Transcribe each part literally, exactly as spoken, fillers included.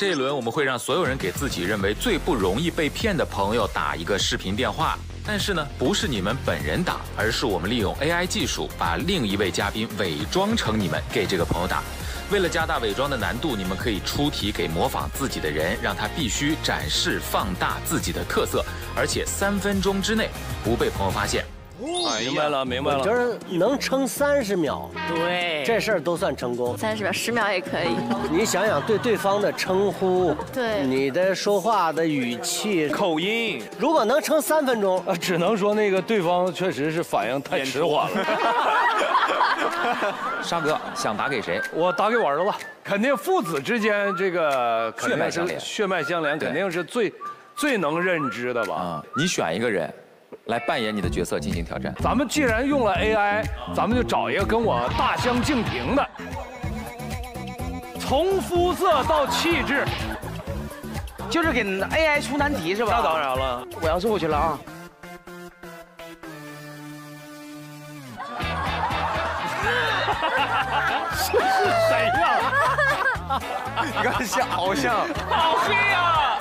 这一轮我们会让所有人给自己认为最不容易被骗的朋友打一个视频电话，但是呢，不是你们本人打，而是我们利用 A I 技术把另一位嘉宾伪装成你们给这个朋友打。为了加大伪装的难度，你们可以出题给模仿自己的人，让他必须展示放大自己的特色，而且三分钟之内不被朋友发现。 明白了，明白了。 我觉得能撑三十秒， 对， 这事儿都算成功。 三十秒、十秒也可以。 你想想，对对方的称呼， 对， 你的说话的语气、 口音， 如果能撑三分钟， 呃，只能说那个对方确实是反应太迟缓了。 沙哥想打给谁？ 我打给我儿子，肯定父子之间这个血脉相连， 血脉相连肯定是最最能认知的吧？ 啊，你选一个人。 来扮演你的角色进行挑战。 咱们既然用了 A I， 咱们就找一个跟我大相径庭的，从肤色到气质， 就是给 A I 出难题是吧？ 那当然了， 我要坐去了啊。 这是谁呀？ 你看像，好像， 好黑呀！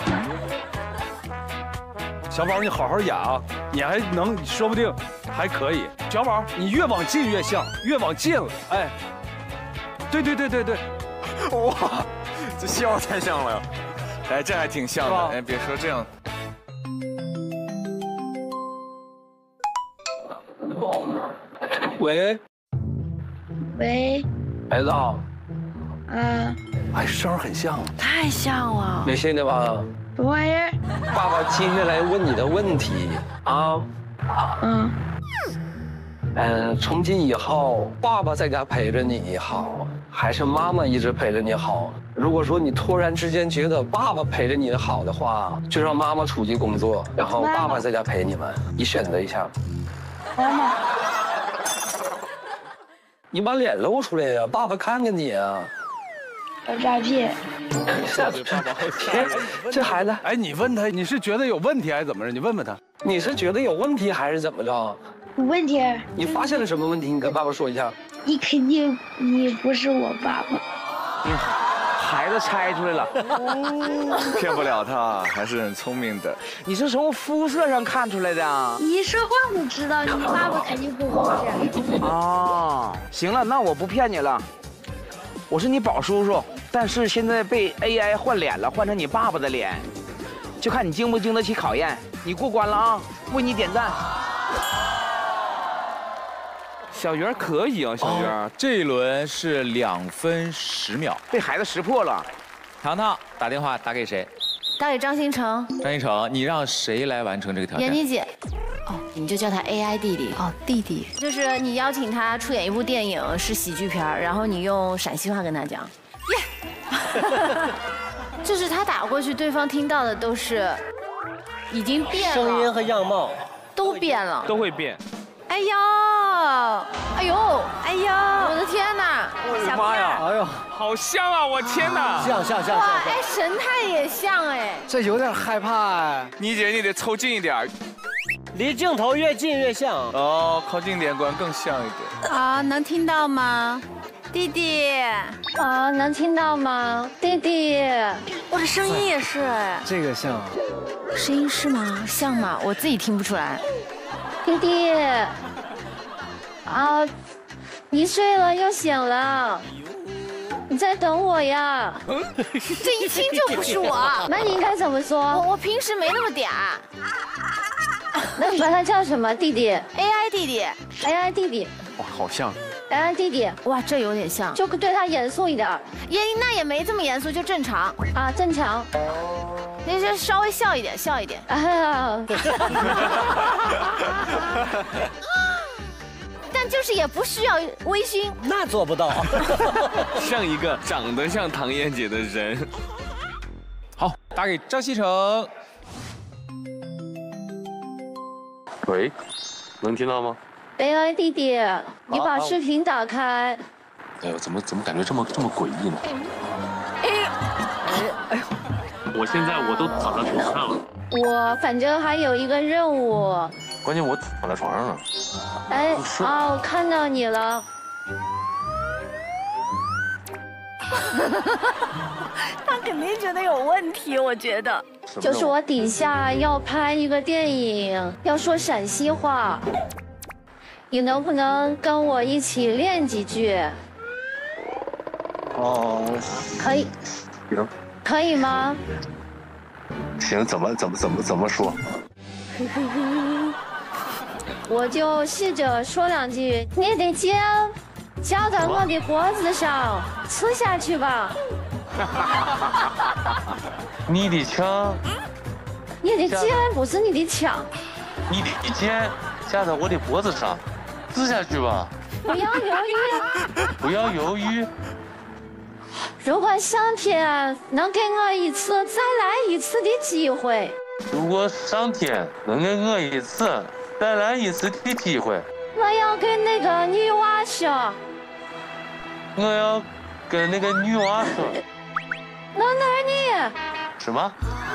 小宝，你好好演啊，你还能，说不定还可以。小宝，你越往近越像，越往近了，哎，对对对对对， 哇，这笑太像了，哎，这还挺像的，哎，别说这样。 喂， 喂， 孩子啊， 啊， 哎，声很像， 太像了。 没信的吧？ 什么玩意儿？ 爸爸接下来问你的问题啊， 嗯， 嗯，从今以后，爸爸在家陪着你好，还是妈妈一直陪着你好？如果说你突然之间觉得爸爸陪着你好的话，就让妈妈出去工作，然后爸爸在家陪你们，你选择一下。 妈妈， 你把脸露出来呀，爸爸看看你啊。 要诈骗。 哎，这孩子， 哎，你问他，你是觉得有问题还是怎么着？你问问他， 你是觉得有问题还是怎么着？ 有问题？ 你发现了什么问题？你跟爸爸说一下。 你肯定你不是我爸爸。 孩子猜出来了， 骗不了他，还是很聪明的。 你是从肤色上看出来的啊？ 你一说话我知道，你爸爸肯定不是。 哦，行了，那我不骗你了，我是你宝叔叔。 但是现在被 A I 换脸了，换成你爸爸的脸，就看你经不经得起考验。你过关了啊！为你点赞。小圆可以啊，小圆、哦。 这一轮是两分十秒， 被孩子识破了。 糖糖打电话打给谁？ 打给张新成。 张新成，你让谁来完成这个挑战？ 闫妮姐。 哦，你就叫他 A I 弟弟哦，弟弟就是你邀请他出演一部电影，是喜剧片，然后你用陕西话跟他讲，耶，就是他打过去，对方听到的都是已经变了， 声音和样貌都变了， 都会变。 哎呦，哎呦，哎呦，我的天哪！ 我的妈呀！哎呦，好像啊！我天哪！ 像像像哇，哎，神态也像哎， 这有点害怕哎。 妮姐，你得凑近一点。 离镜头越近越像哦，靠近点，果然更像一点。 啊，能听到吗，弟弟？ 啊，能听到吗，弟弟？ 我的声音也是哎， 这个像， 声音是吗？像吗？我自己听不出来。 弟弟，啊，你睡了又醒了，你在等我呀？ 这一听就不是我。 那你应该怎么说？ 我我平时没那么嗲。 那你把他叫什么？弟弟 ？A I 弟弟 ，A I 弟弟。 哇，好像。 A I 弟弟， 哇，这有点像。 就对他严肃一点。 也那也没这么严肃，就正常啊，正常。 那就稍微笑一点，笑一点。 啊。 但就是也不需要微醺。 那做不到。 像一个长得像唐嫣姐的人。 好，打给张西成。 喂，能听到吗 ？A I 弟弟，你把视频打开。 哎呦，怎么怎么感觉这么这么诡异呢？ 哎哎呦！ 我现在我都躺在床上了。 我反正还有一个任务。 关键我躺在床上了。 哎，啊，我看到你了。 他肯定觉得有问题，我觉得。 就是我底下要拍一个电影，要说陕西话，你能不能跟我一起练几句？ 哦， 可以， 行， 可以吗？ 行，怎么怎么怎么怎么说？ 我就试着说两句。你的肩交到我的脖子上，吃下去吧。 你的枪， 你的肩不是你的枪。 你的肩架在我的脖子上，吃下去吧。 不要犹豫。 不要犹豫。 如果上天能给我一次再来一次的机会， 如果上天能给我一次再来一次的机会， 我要跟那个女娃说， 我要跟那个女娃说， 我爱你。 什么？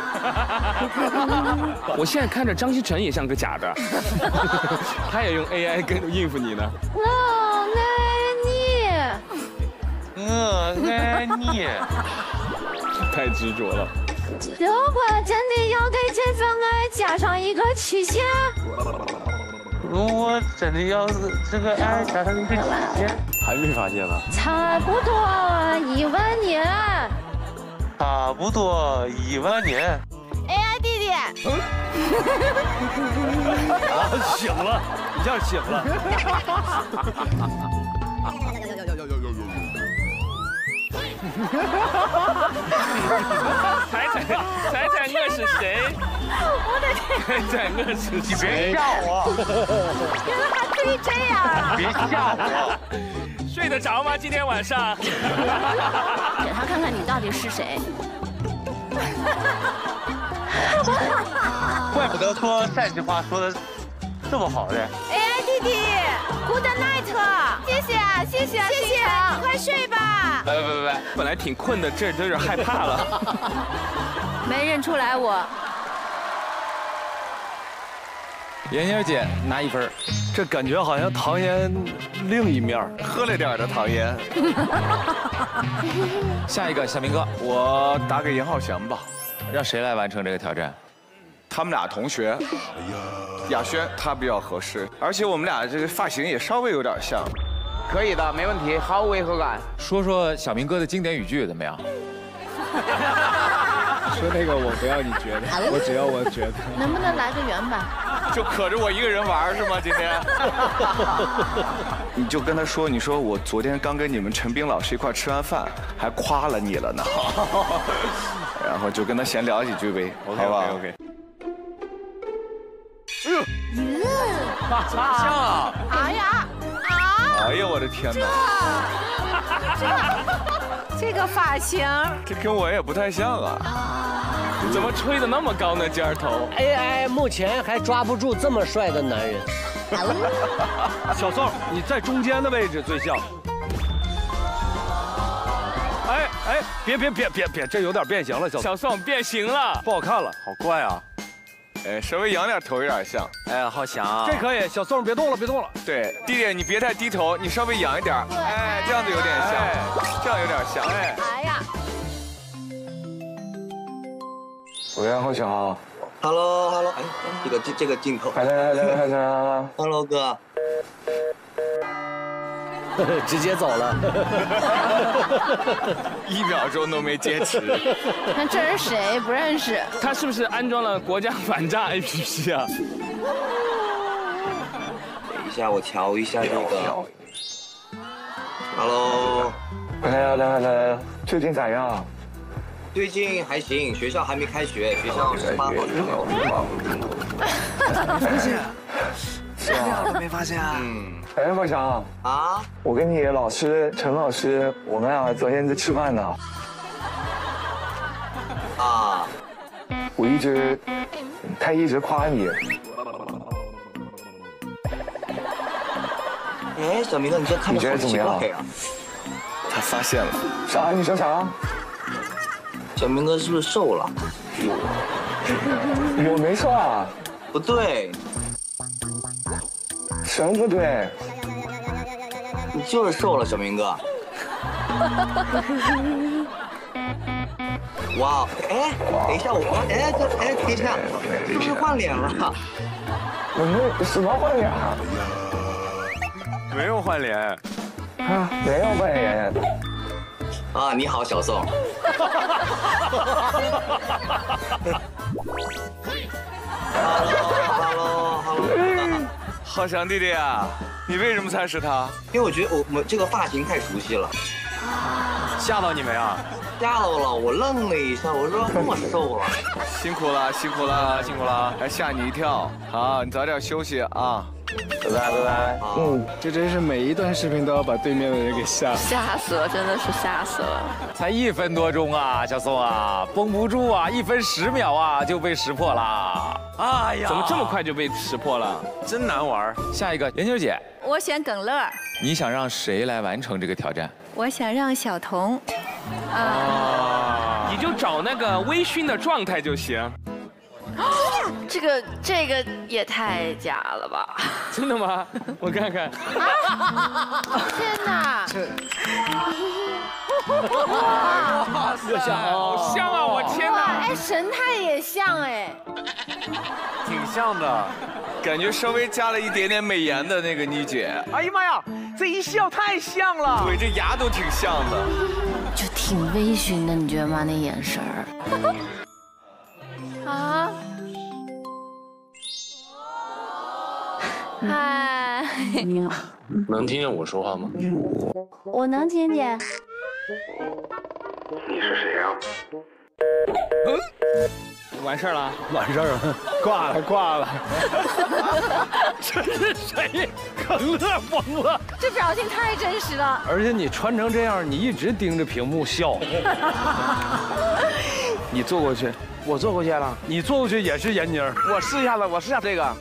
我现在看着张新成也像个假的，他也用 A I 跟应付你呢。 我爱你。 我爱你。 太执着了。 如果真的要给这份爱加上一个期限， 如果真的要这个爱加上一个期限， 还没发现呢。 差不多一万年。 差不多一万年。 A I 弟弟， 啊，醒了，一下醒了。猜猜猜猜我是谁？ 我的天！ 猜猜我是谁？ 你别吓我！ 原来还可以这样啊！ 别吓我！ 睡得着吗？今天晚上？ 给他看看你到底是谁。 怪不得说陕西话说的这么好嘞。 A I 弟弟 ，Good night， 谢谢啊，谢谢啊，谢谢，快睡吧。 别别别，本来挺困的，这有点害怕了。 没认出来我。 妍妍姐拿一分。 这感觉好像唐嫣另一面， 喝了点的唐嫣。 下一个小明哥， 我打给严浩翔吧。 让谁来完成这个挑战？ 他们俩同学。雅轩他比较合适，而且我们俩这个发型也稍微有点像。 可以的，没问题，毫无违和感。 说说小明哥的经典语句怎么样？ 说那个我不要你觉得，我只要我觉得。 能不能来个原版？ 就可着我一个人玩是吗？今天？你就跟他说，你说我昨天刚跟你们陈斌老师一块吃完饭，还夸了你了呢。然后就跟他闲聊几句呗，好吧 ？OK。 哎呦，像啊！ 哎呀啊！ 哎呀，我的天哪！ 这这个发型， 这跟我也不太像啊。 怎么吹得那么高呢？尖头 A I 目前还抓不住这么帅的男人。 小宋，你在中间的位置最像。哎哎，别别别别别，这有点变形了，小小宋变形了，不好看了， 好怪啊！哎，稍微仰点头有点像。 哎，浩翔， 这可以。小宋别动了，别动了。 对，弟弟你别太低头，你稍微仰一点。哎，这样子有点像，这样有点像。哎， 哎呀。 喂，浩翔。 Hello Hello， 哎，这个这这个镜头。 来来来来来 Hello 哥。 直接走了， 一秒钟都没坚持。 那这人谁不认识？ 他是不是安装了国家反诈 A P P 啊？ 等一下，我调一下这个。Hello。 来来来来来，最近咋样？ 最近还行，学校还没开学，学校十八号之后。 发现？ 是啊，都没发现啊。 嗯。哎，浩翔啊！ 我跟你老师陈老师，我们俩昨天在吃饭呢。 啊！ 我一直，他一直夸你。 哎，小明哥，你这看着好奇怪呀！ 他发现了。 啥？你说啥？ 小明哥是不是瘦了？ 我没瘦啊。 不对。 什么不对？ 你就是瘦了，小明哥。 哇，哎，等一下，我哎这哎等一下，是不是换脸了？ 我们什么换脸？ 没有换脸啊，没有换脸。 啊，你好，小宋。Hello，Hello，Hello。 浩翔弟弟啊，你为什么猜是他？ 因为我觉得我我这个发型太熟悉了。 吓到你没啊？ 吓到了，我愣了一下，我说这么瘦了。 辛苦了，辛苦了，辛苦了，还吓你一跳。好，你早点休息啊。 拜拜拜拜。 嗯，这真是每一段视频都要把对面的人给吓死。 吓死了，真的是吓死了。 才一分多钟啊，小宋啊，绷不住啊，一分十秒啊就被识破了。哎呀， 怎么这么快就被识破了？ 真难玩。下一个，妍妮姐， 我选耿乐。 你想让谁来完成这个挑战？ 我想让小童。 啊，你就找那个微醺的状态就行。 这个这个也太假了吧！ 真的吗？我看看。 啊！天哪！ 这。 哇塞，好像啊！我天哪！ 哎，神态也像哎。 挺像的，感觉稍微加了一点点美颜的那个妮姐。 哎呀妈呀，这一笑太像了。 对，这牙都挺像的。 就挺微醺的，你觉得吗？那眼神儿。啊！嗨， 你好，能听见我说话吗？ 我能听见。 你是谁呀？ 嗯，完事儿了，完事儿了，挂了挂了。这是谁？耿乐疯了！ 这表情太真实了。 而且你穿成这样，你一直盯着屏幕笑。 你坐过去。我坐过去了， 你坐过去也是闫妮儿。 我试一下子，我试一下这个。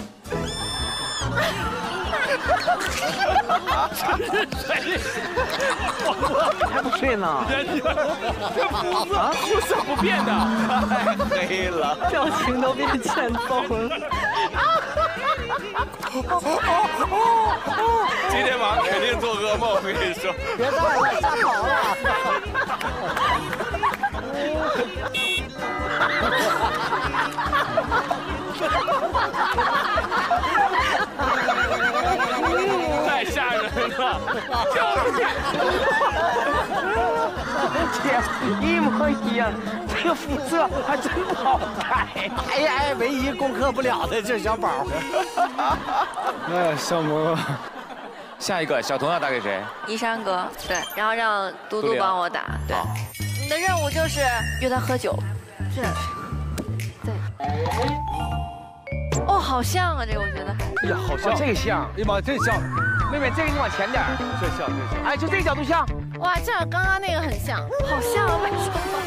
这是谁？ 我还不睡呢。 闫妮儿，这肤色肤色不变的， 太黑了， 表情都变欠揍了。 今天晚上肯定做噩梦，我跟你说。 别带了，吓跑了。 太吓人了！就是天，一模一样，这个肤色还真不好看。 哎呀哎，唯一攻克不了的这小宝。 哎，小萌。 下一个，小童要打给谁？ 一山哥，对，然后让嘟嘟帮我打。对，你的任务就是约他喝酒。是。对。哦，好像啊，这个我觉得。 哎呀，好像这个像。 哎呀妈，这像。 妹妹，这个你往前点。 这像，这像。 哎，就这个角度像。 哇，这样刚刚那个很像，好像啊，为什么？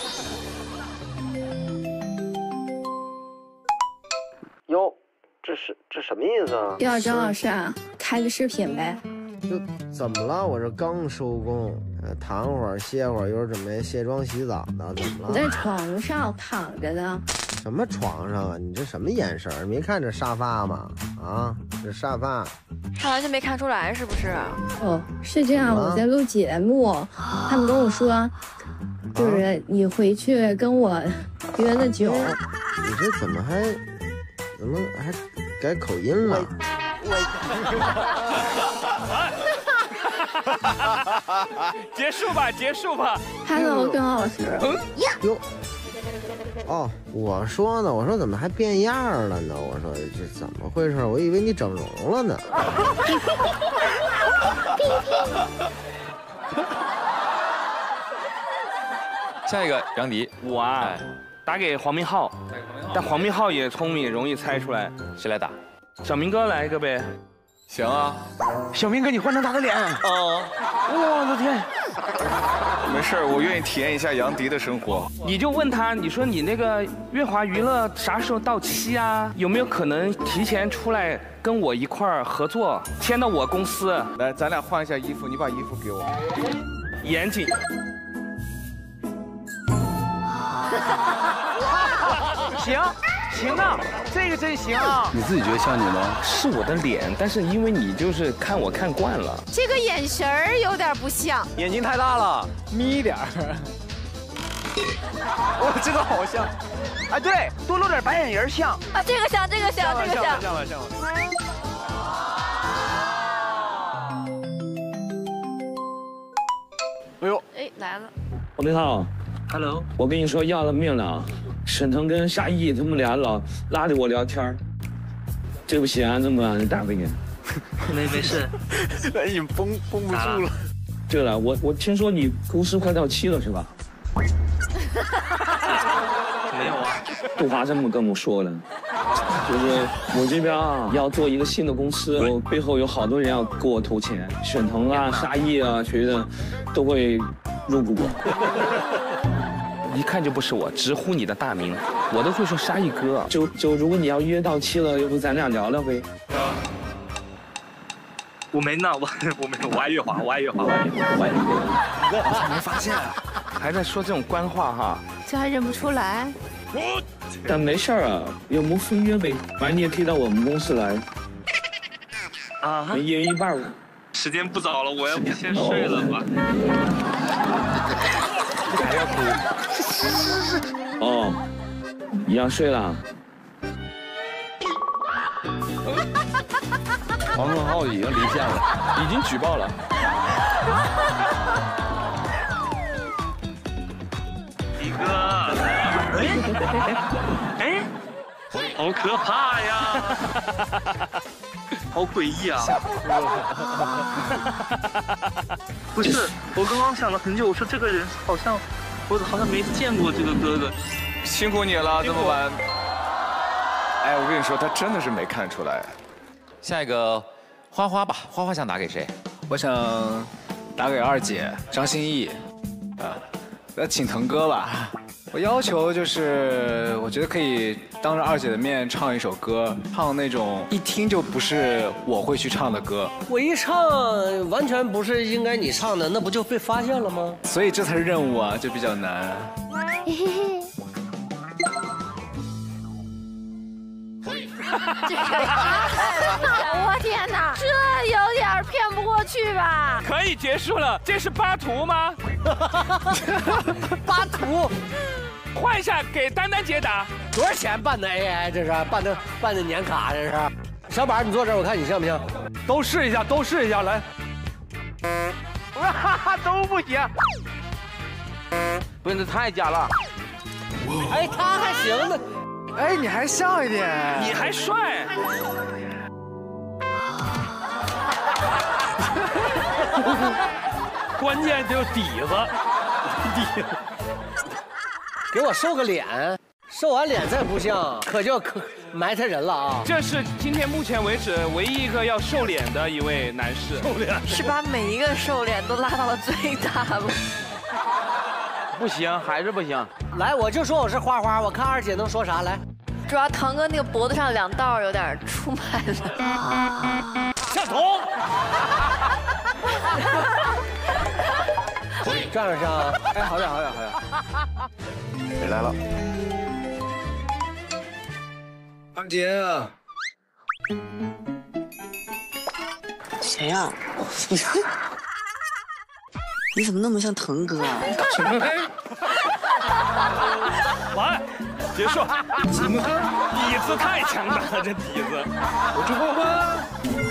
哟，这是这什么意思啊？ 要张老师啊，开个视频呗。 就怎么了？我这刚收工，呃，躺会儿歇会儿，一会儿准备卸妆洗澡呢，怎么了？ 我在床上躺着呢。 什么床上啊？你这什么眼神？没看这沙发吗？啊，这沙发。 他完全没看出来，是不是？ 哦，是这样，我在录节目，他们跟我说，就是你回去跟我约的酒。 你这怎么还怎么还改口音了？ 结束吧，结束吧。 Hello， 耿老师。 哟。哦，我说呢，我说怎么还变样了呢？我说这怎么回事？我以为你整容了呢。 下一个，杨迪， 我啊，打给黄明浩，但黄明浩也聪明，容易猜出来。 谁来打？ 小明哥来一个呗。 行啊， 小明哥，你换成他的脸。哦，我的天。 没事，我愿意体验一下杨迪的生活。 你就问他，你说你那个乐华娱乐啥时候到期啊？有没有可能提前出来跟我一块儿合作，签到我公司？ 来，咱俩换一下衣服，你把衣服给我。 严谨。 行行啊，这个真行啊！ 你自己觉得像你吗？ 是我的脸，但是因为你就是看我看惯了， 这个眼神儿有点不像， 眼睛太大了，眯一点儿。 哦，这个好像。哎，对，多露点白眼仁像。 啊，这个像，这个像，这个像。 像了，像了。 哎呦， 哎，来了。 王明浩 ，Hello， 我跟你说要了命了，沈腾跟夏意他们俩老拉着我聊天，对不起啊，这么晚了打给你。 没没事， 哎，你绷绷不住了。 对了，我我听说你公司快到期了是吧？ 没有啊， 杜华这么跟我说的，就是我这边啊要做一个新的公司，我背后有好多人要给我投钱，沈腾啊、沙溢啊，谁的都会入股我。 一看就不是我，直呼你的大名，我都会说沙溢哥。 就就如果你要约到期了，要不咱俩聊聊呗？ 我没呢，我我没，我爱月华，我爱月华，我爱月华，我爱月华。 我咋没发现？还在说这种官话哈？ 这还认不出来？ 但没事儿啊，有没分约呗？反正你也可以到我们公司来。 啊， 一人一半。 时间不早了，我要不先睡了吧？ 还要哭？ 哦，你要睡了。 王文浩已经离线了， 已经举报了。 一哥，哎，好可怕呀！好诡异啊！不是，我刚刚想了很久，我说这个人好像，我好像没见过这个哥哥。 辛苦你了，这么晚。哎，我跟你说，他真的是没看出来。 下一个花花吧，花花想打给谁？ 我想打给二姐张歆艺，啊，要请腾哥吧。我要求就是，我觉得可以当着二姐的面唱一首歌，唱那种一听就不是我会去唱的歌。 我一唱完全不是应该你唱的，那不就被发现了吗？ 所以这才是任务啊，就比较难。 这个我天哪，这有点骗不过去吧？ 可以结束了，这是巴图吗？ 巴图， 换一下给丹丹姐打。 多少钱办的 A I？ 这是办的办的年卡，这是。小宝，你坐这儿，我看你像不像？ 都试一下，都试一下，来。 哇，都不行。不是，这太假了。 哎，他还行呢。 哎，你还像一点， 你还帅。关键就是底子，底。 给我瘦个脸，瘦完脸再不像，可就可埋汰人了啊！ 这是今天目前为止唯一一个要瘦脸的一位男士。 瘦脸是把每一个瘦脸都拉到了最大了。 不行，还是不行。 来，我就说我是花花，我看二姐能说啥来。 主要堂哥那个脖子上两道有点出卖了。 向彤，这样像？ 哎，好点，好点，好点。 谁来了？ 二姐。 谁呀？你你怎么那么像腾哥啊？ 什么？ 完，结束。 怎么？ 底子太强大了，这底子。 我是花花。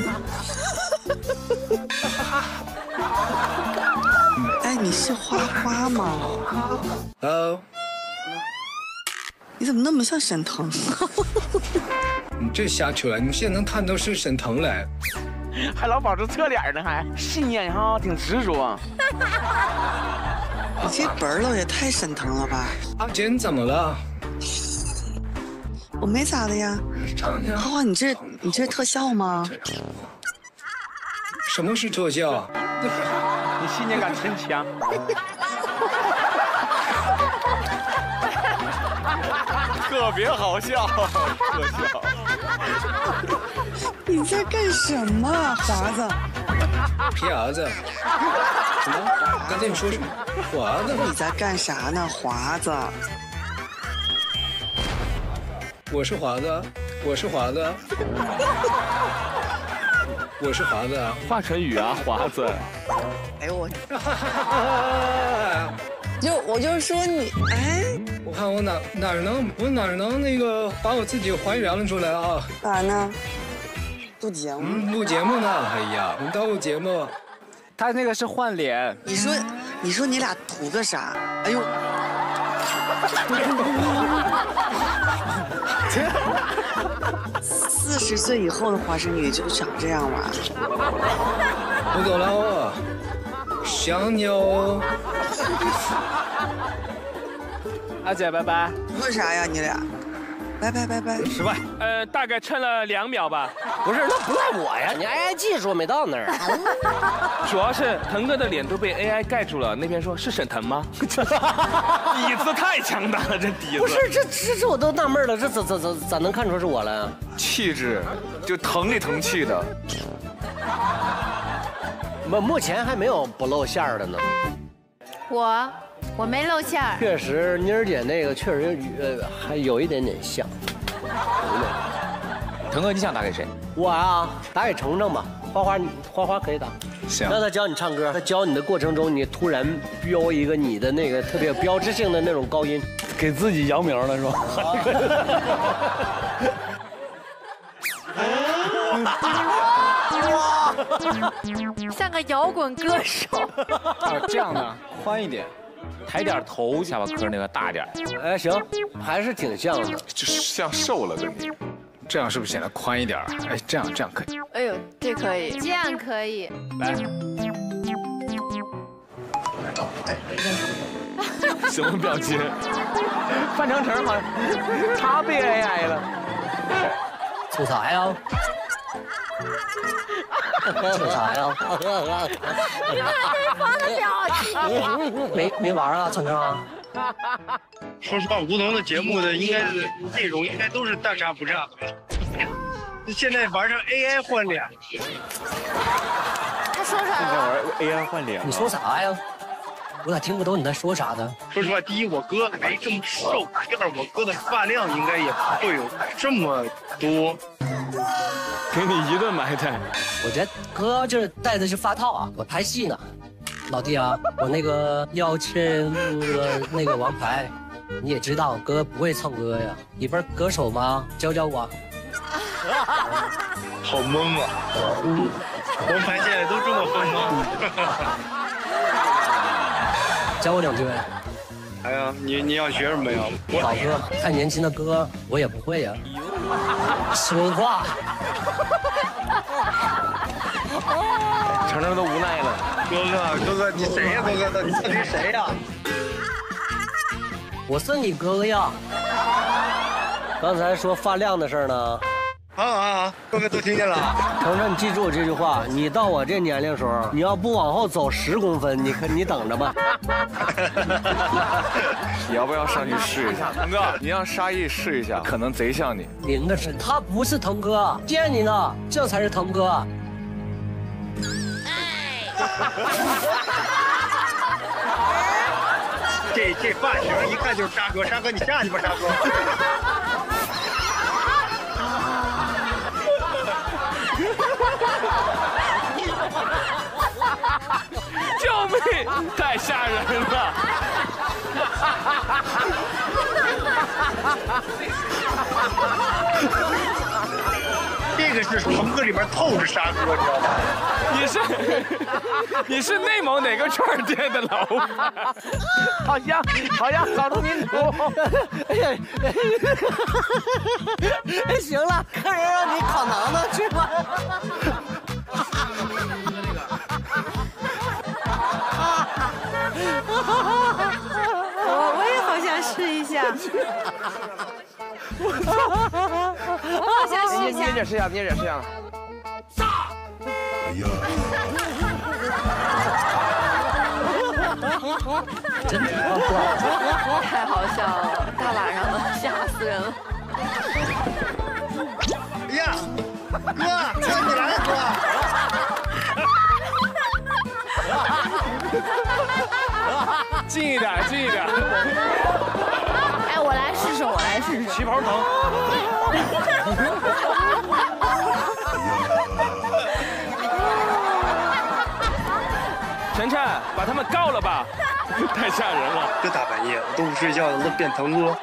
哎，你是花花吗？ 哦。 你怎么那么像沈腾？ 你这瞎扯，你现在能看到是沈腾嘞。 还老保持侧脸呢，还信念哈，挺执着。 你这本儿也太沈腾了吧！ 阿姐，你怎么了？ 我没咋的呀。花花，你这你这特效吗？ 什么是特效？ 你信念感真强。 特别好笑，特效。 你在干什么，华子？ 皮儿子。什么？刚才你说什么？华子？ 你在干啥呢，华子？ 我是华子，我是华子，我是华子， 华晨宇啊，华子。 哎呦我，就我就说你，哎， 我看我哪哪能我哪能那个把我自己还原了出来啊？ 干啥呢？录节目？ 嗯，录节目呢。哎呀，我们都录节目。 他那个是换脸。 你说，你说你俩图个啥？哎呦！四十岁以后的华晨宇就长这样吧。 我走了哦，想你哦。 阿姐，拜拜。 问啥呀，你俩？拜拜拜拜。 十万，呃，大概撑了两秒吧。 不是，那不赖我呀，你 A I 技术没到那儿。 主要是腾哥的脸都被 A I 盖住了。那边说是沈腾吗？底子太强大了，这底子。 不是，这这这我都纳闷了，这咋咋咋咋能看出是我来？ 气质，就腾里腾气的。 目目前还没有不露馅儿的呢。 我我没露馅儿。 确实，妮儿姐那个确实呃还有一点点像。 腾哥，你想打给谁？ 我啊，打给程程吧。花花，花花可以打。 行。 让他教你唱歌，他教你的过程中，你突然飙一个你的那个特别有标志性的那种高音， 给自己摇名了是吧？ 像个摇滚歌手。 啊，这样的，宽一点， 抬点头，下巴颏那个大点。 哎，行，还是挺像的， 就是像瘦了跟你。 这样是不是显得宽一点？哎，这样这样可以。 哎呦，这可以，这样可以。 来。 什么表情？范丞丞好像他被 A I 了。 出彩呀！出彩呀！ 你看对方的表情。 没没玩啊，程程。 说实话，吴彤的节目的应该是内容应该都是大差不差。现在玩上 A I 换脸。 他说啥？ 现在玩 A I 换脸。 你说啥呀？我咋听不懂你在说啥呢？ 说实话，第一，我哥没这么瘦；第二，我哥的饭量应该也不会有这么多。 给你一顿埋汰。 我这哥就是戴的是发套啊，我拍戏呢。老弟啊，我那个要去那个王牌，你也知道哥不会唱歌呀，你不是歌手吗？教教我。 好懵啊！王牌现在都这么疯吗？ 教我两句。 哎呀，你你要学什么呀？ 老哥，太年轻的歌我也不会呀。说话。 程程都无奈了。 哥哥，哥哥，你谁呀？哥哥，你你谁呀？ 我是你哥哥呀。刚才说发量的事儿呢。 啊啊啊！哥哥都听见了。 程程，你记住我这句话，你到我这年龄时候，你要不往后走十公分，你可你等着吧。 你要不要上去试一下？腾哥，你让沙溢试一下，可能贼像你。 您的是他不是腾哥，见你呢，这才是腾哥。 这这发型一看就是沙哥，沙哥你下去吧，沙哥。 救命！太吓人了！ 这个是腾哥里边透着沙哥，你知道吗？ 你是你是内蒙哪个串店的老板？ 好像好像少数民族。 哎呀，哎，行了，客人让你烤馕呢，去吧。 我我也好想试一下。我好想试一下。 捏点试一下，捏点试一下。 哎呀！ 真的太好笑了，大晚上的，吓死人了。 哎呀，哥，哥你来了，哥。 近一点，近一点。 哎，我来试试，我来试试。 旗袍疼。 晨晨，把他们告了吧，太吓人了。 这大半夜都不睡觉了，都变腾哥。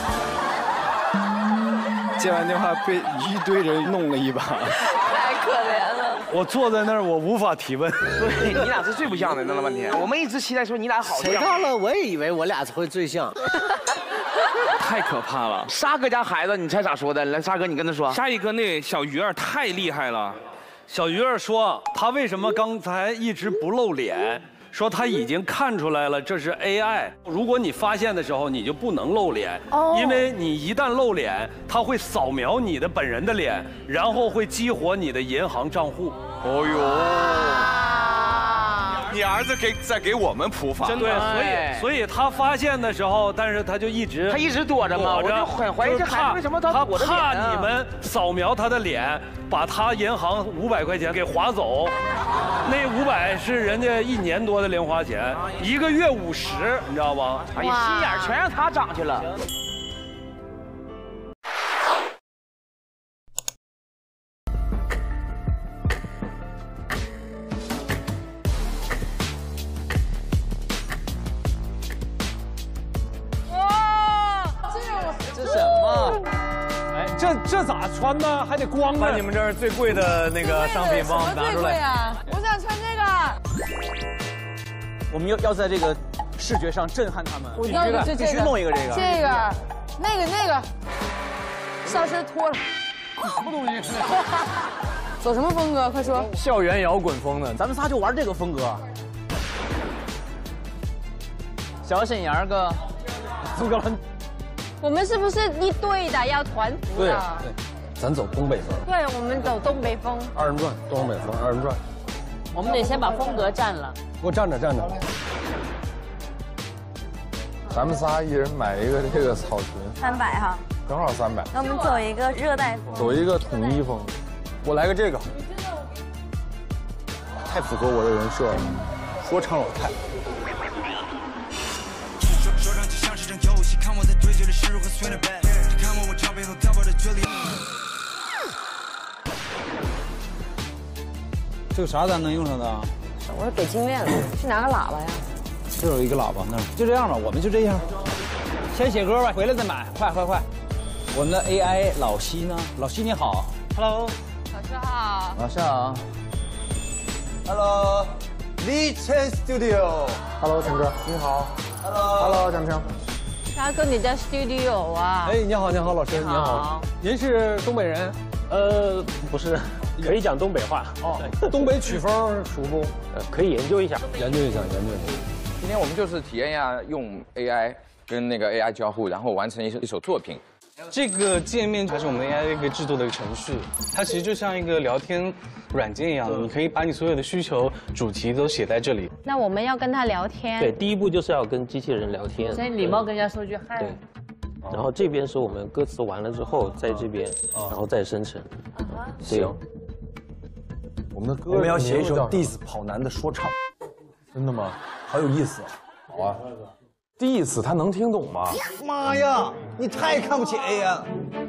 接完电话被一堆人弄了一把， 太可怜了。 我坐在那儿，我无法提问。 对，你俩是最不像的，弄了半天。我们一直期待说你俩好。 谁到了，我也以为我俩会最像。 太可怕了。 沙哥家孩子，你猜咋说的？来，沙哥，你跟他说。 沙一哥那小鱼儿太厉害了。 小鱼儿说，他为什么刚才一直不露脸？说他已经看出来了，这是 A I。如果你发现的时候，你就不能露脸，哦、因为你一旦露脸，它会扫描你的本人的脸，然后会激活你的银行账户。 哦呦！你儿子给在给我们普法， 真的，所以所以他发现的时候，但是他就一直他一直躲着嘛，我就很怀疑这孩子为什么他躲着脸他怕你们扫描他的脸，把他银行五百块钱给划走。那五百是人家一年多的零花钱，一个月五十，你知道吗？ 哎呀，心眼全让他长去了。 哇， 这什么？哎，这这咋穿呢？还得光着。把你们这儿最贵的那个商品帮我们拿出来。 啊！我想穿这个。 我们要要在这个视觉上震撼他们。 我要这必须弄一个这个。 这个，那个那个，上身脱了。什么东西？走什么风格？快说。 校园摇滚风的，咱们仨就玩这个风格。小沈阳哥，苏格兰。 我们是不是一队的？要团服的。 对，咱走东北风。 对，我们走东北风。 二人转，东北风，二人转。 我们得先把风格占了。 给我站着，站着。 咱们仨一人买一个这个草裙， 三百哈， 正好三百。 那我们走一个热带风， 走一个统一风。我来个这个，太符合我的人设了，说唱老太。说唱就像是场游戏，看我在对决的时候随着 back， 看我我朝背后跳爆的绝力。 这个啥咱能用上的？ 我是给经验了，去拿个喇叭呀。 这有一个喇叭那儿，就这样吧，我们就这样。先写歌吧，回来再买，快快快！我们的 A I 老西呢？老西你好 ，Hello， 老师好， 老师好 ，Hello， 李晨 Studio，Hello 陈哥，你好 ，Hello，Hello 张成， 大哥你在 Studio 啊？ 哎，你好，你好，老师，你好，您是东北人？ 呃，不是。可以讲东北话哦，东北曲风熟不？ 呃，可以研究一下， 研究一下，研究一下。 今天我们就是体验一下用 A I 跟那个 A I 交互，然后完成一首一首作品。 这个界面它是我们 A I 一个制作的一个程序，它其实就像一个聊天软件一样的，你可以把你所有的需求、主题都写在这里。 那我们要跟他聊天。 对，第一步就是要跟机器人聊天， 所以礼貌跟人家说句嗨。 对。然后这边是我们歌词完了之后，在这边，然后再生成。 行。我们的歌， 我们要写一首 diss 跑男的说唱， 真的吗？ 好有意思。 好啊 ，diss 他能听懂吗？ 妈呀，你太看不起 A I 了。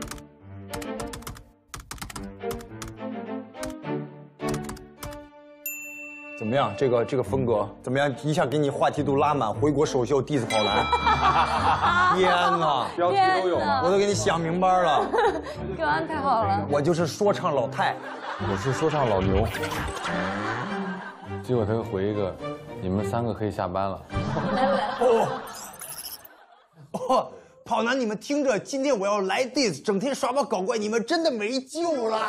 怎么样？这个这个风格怎么样？一下给你话题度拉满，回国首秀 diss 跑男。天哪， 标题都有了， 我都给你想明白了。 歌安太好了。 我就是说唱老太。 我是说唱老牛，结果他回一个，你们三个可以下班了。 哦，哦，跑男，你们听着，今天我要来 diss， 整天耍宝搞怪，你们真的没救了。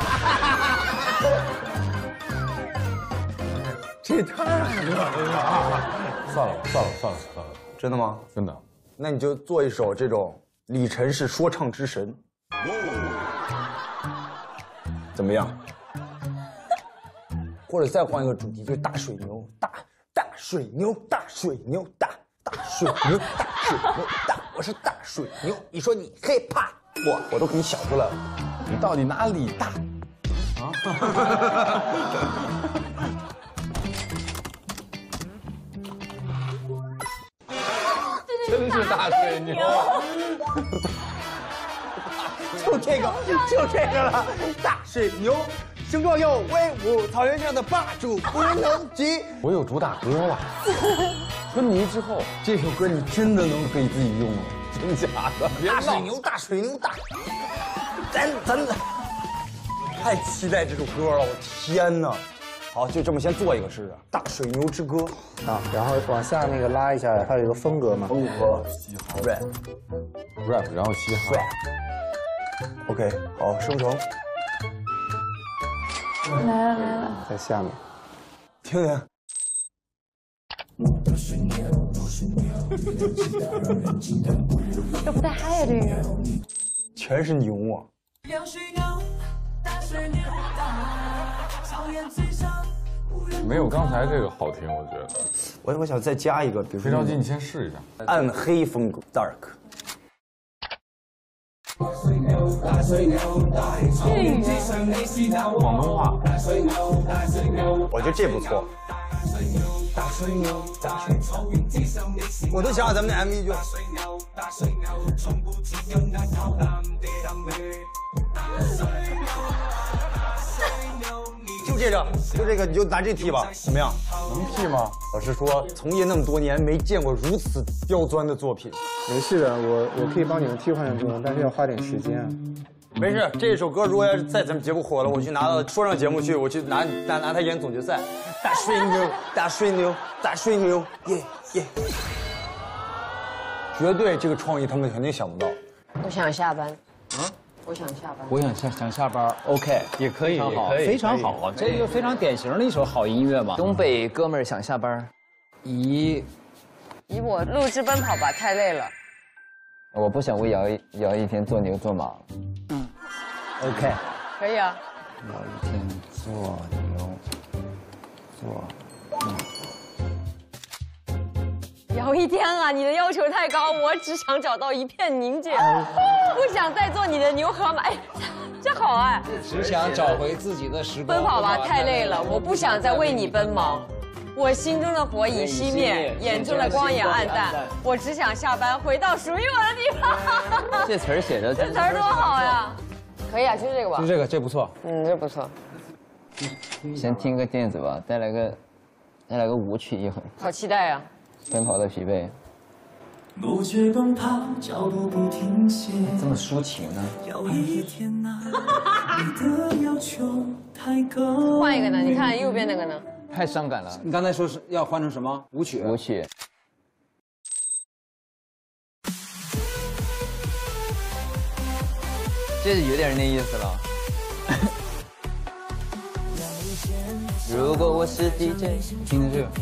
这太热了， 算了算了算了算了， 真的吗？ 真的。 那你就做一首这种李晨是说唱之神，怎么样？或者再换一个主题，就是大水牛，大大水牛，大水牛，大大水牛，大水牛，大，我是大水牛。你说你害怕，我我都给你想出来了， 你到底哪里大？啊？ 真是大水牛。 就这个，就这个了。大水牛，形状又威武，草原上的霸主不能及。 我有主打歌了，春泥之后， 这首歌你真的能给自己用吗？ 真假的？ 大水牛，大水牛，大，咱咱太期待这首歌了，我天哪！好，就这么先做一个试试，《大水牛之歌》 啊，然后往下那个拉一下，它有一个风格嘛， 风格 rap rap， 然后嘻哈 ，OK， 好，生成。 来了来了， 在下面， 听听。 这不太嗨呀，这个。 全是牛啊！ 没有刚才这个好听，我觉得。 我我想再加一个，比如说。 别着急，你先试一下。 暗黑风格 ，dark。 广东话。 我觉得这不错。我都想想咱们的 M V 就。就这个，就这个，你就拿这 T 吧，怎么样？ 能 T 吗？ 老实说，从业那么多年，没见过如此刁钻的作品。 没事的，我我可以帮你们替换成这种，但是要花点时间。 没事，这首歌如果要是在咱们节目火了，我去拿到说唱节目去，我去拿拿拿它演总决赛。大水牛，大水牛，大水牛，耶耶！绝对这个创意他们肯定想不到。 我想下班。啊？我想下班。 我想下想下班 ，OK， 也可以， 非常好， 可以非常好啊！这就非常典型的一首好音乐嘛。 东北哥们儿想下班， 咦， 咦，我录制奔跑吧太累了。 我不想为姚一姚一天做牛做马。 嗯 ，OK， 可以啊。 姚一天做牛做马。 姚一天啊，你的要求太高，我只想找到一片宁静，不想再做你的牛和马。哎，这好哎。 只想找回自己的时光。 奔跑吧太累了，我不想再为你奔忙。我心中的火已熄灭，眼中的光也暗淡，我只想下班回到属于我的地方。 这词儿写的， 这词儿多好呀！可以啊，就这个吧。 就这个，这不错。 嗯，这不错。 先听个电子吧，再来个，再来个舞曲一会儿。 好期待呀！ 奔跑的疲惫。 不去奔跑，脚步不停歇。 这么抒情呢？ 有一天啊，你的要求太高。 换一个呢？你看右边那个呢？ 太伤感了。 你刚才说是要换成什么舞曲？ 舞曲。这有点那意思了。如果我是 D J， 听听这个。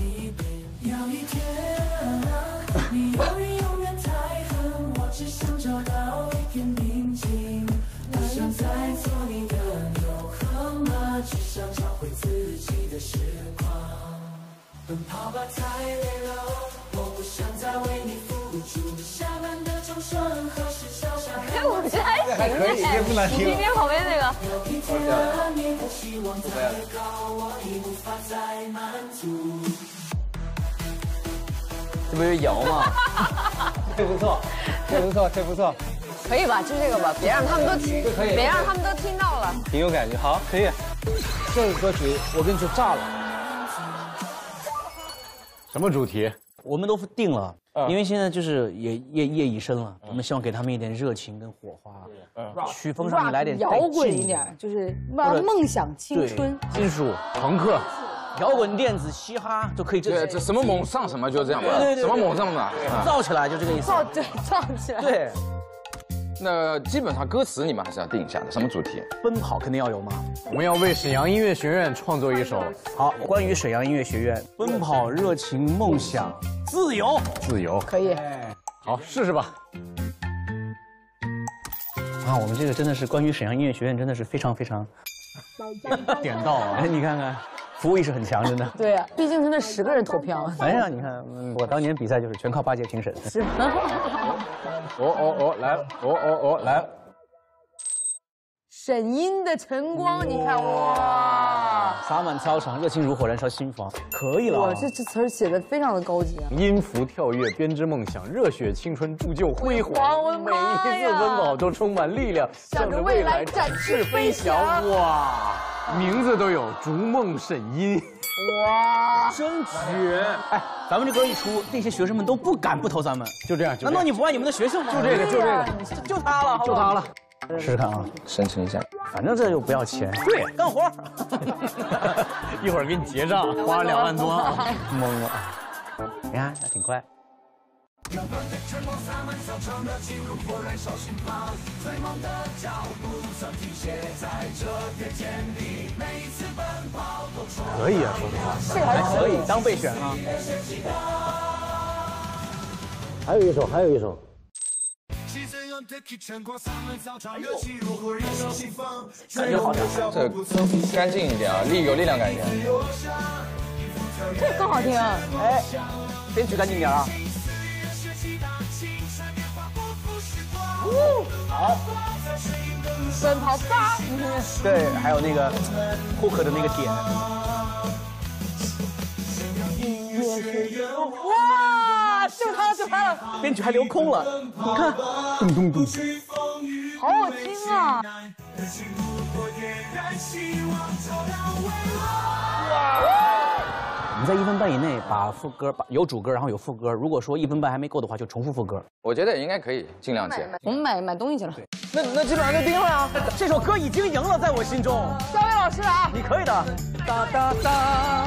奔跑吧太累了，我不想再为你付出。下班的钟声何时敲响？ 哎，我觉得还行， 还可以，也不难听。 你边旁边那个。 有一天啊，你的期望太高，我已无法再满足。 这不是摇吗？ 这不错，这不错，这不错。 可以吧？就这个吧，别让他们都听，别让他们都听到了。 挺有感觉，好，可以。 这个歌曲我跟你说炸了。 什么主题？ 我们都定了，因为现在就是也夜夜已深了，我们希望给他们一点热情跟火花。曲风上你来点摇滚一点，就是梦想青春。 金属、朋克、摇滚、电子、嘻哈都可以。 对，这什么猛上什么就这样吧，什么猛上的， 造起来就这个意思。 造对造起来。 对。 那基本上歌词你们还是要定一下的，什么主题？ 奔跑肯定要有嘛。 我们要为沈阳音乐学院创作一首好关于沈阳音乐学院奔跑、热情、梦想、自由、 自由。 可以。 好，试试吧。 啊，我们这个真的是关于沈阳音乐学院，真的是非常非常点到啊！ 哎，你看看，服务意识很强，真的。 对呀，毕竟是那十个人投票。 哎呀，你看，我当年比赛就是全靠八届评审。 是吗？ 哦哦哦，来了！哦哦哦，来了！ 沈音的晨光，你看哇！ 啊！洒满操场，热情如火，燃烧心房，可以了。 哇，这这词儿写的非常的高级啊！ 音符跳跃，编织梦想，热血青春铸就辉煌。 我的每妈呀！ 一次奔跑都充满力量， 向着未来展翅飞翔。 哇，名字都有，逐梦沈音。 哇， 真绝！哎，咱们这歌一出，那些学生们都不敢不投咱们。 就这样， 难道你不爱你们的学生吗？ 就这个，就这个， 就他了， 就他了。 试试看啊， 申请一下， 反正这又不要钱。对，干活。一会儿给你结账，花了两万多，懵了。你看，还挺快。 可以啊，说实话， 这还可以当备选啊。 还有一首，还有一首。 感觉好像这干净一点啊，力有力量感一点。 这更好听啊！ 哎，编曲干净点啊。好， 奔跑吧！ 对，还有那个 hook 的那个点。 哇，就他了，就他了！ 编曲还留空了，你看，咚咚咚， 好好听啊！ 我们在一分半以内把副歌，把有主歌，然后有副歌。如果说一分半还没够的话，就重复副歌。 我觉得应该可以，尽量接。 我们买买东西去了。 那那基本上就定了呀。这首歌已经赢了，在我心中。 交给老师了啊！ 你可以的。哒哒哒。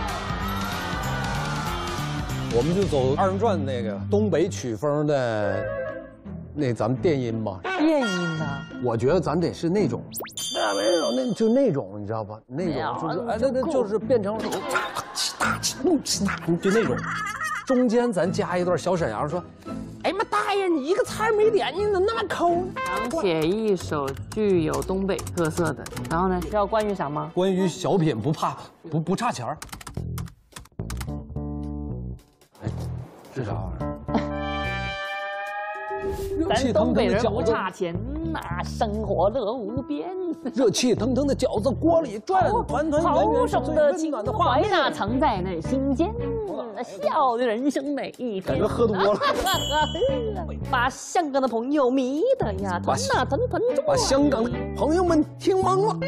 我们就走二人转那个东北曲风的，那咱们电音吧。 电音呢？ 我觉得咱得是那种，没有那就那种，你知道吧？那种就是哎，那那就是变成就那种，中间咱加一段小沈阳说：“哎呀妈大爷，你一个菜没点，你怎么那么抠？” 想写一首具有东北特色的，然后呢，要关于啥吗？ 关于小品不怕不不差钱儿。哎，这啥玩意儿？ 咱东北人不差钱呐，生活乐无边。 热气腾腾的饺子锅里转，团团圆圆是最温暖的画面。 那藏在那心间，笑的人生每一天。 感觉喝多了， 把香港的朋友迷的呀，团呐团团转。 把香港的朋友们听懵了。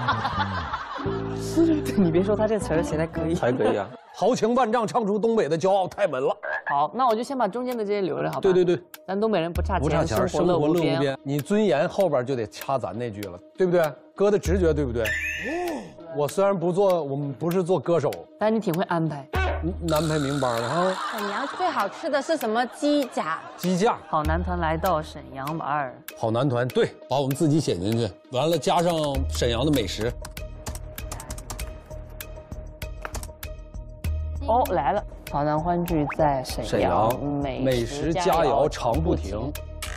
你别说，他这词儿写的可以， 还可以啊。豪情万丈，唱出东北的骄傲，太稳了。 好，那我就先把中间的这些留着，好吧？ 对对对， 咱东北人不差钱， 不差钱，生活乐无边。你尊严后边就得掐咱那句了，对不对？哥的直觉，对不对？我虽然不做，我们不是做歌手， 但是你挺会安排， 安排明白了哈。 沈阳最好吃的是什么鸡架？ 鸡架。 好男团来到沈阳玩儿。 好男团，对，把我们自己写进去，完了加上沈阳的美食。 哦，来了！好男欢聚在沈阳， 沈阳美美食佳肴常不停。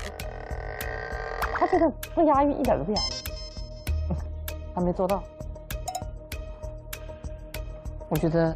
他这个不押韵，一点都不押韵，还没做到。我觉得